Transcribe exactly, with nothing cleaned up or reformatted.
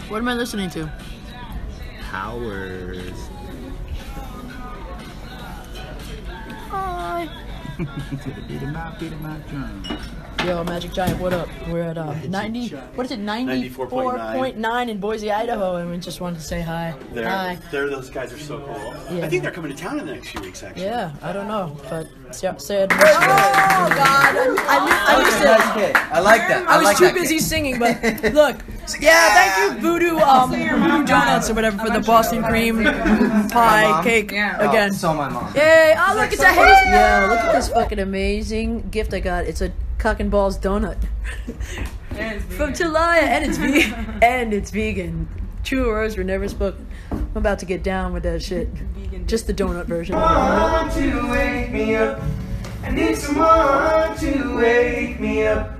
What am I listening to? Powers. Hi. Beat 'em out, beat 'em out, drum. Yo, Magic Giant, what up? We're at uh, ninety. What is it? Ninety-four point nine in Boise, Idaho, and we just wanted to say hi. They're, hi. They're those guys are so cool. Yeah. I think they're coming to town in the next few weeks, actually. Yeah, I don't know, but sad. Oh God, I, I, I missed it. Okay, I like that. I, I was like too that busy kid. singing, but look. Yeah, thank you, Voodoo, um, Voodoo Donuts or whatever for the Boston cream pie cake again. Oh, so my mom. Yay! Oh look, it's a hazy. Yeah, look at this fucking amazing gift I got. It's a cock and balls donut from Talaya, and it's vegan. And it's vegan. True words were never spoken. I'm about to get down with that shit. Just the donut version. Someone to wake me up. I need someone to wake me up.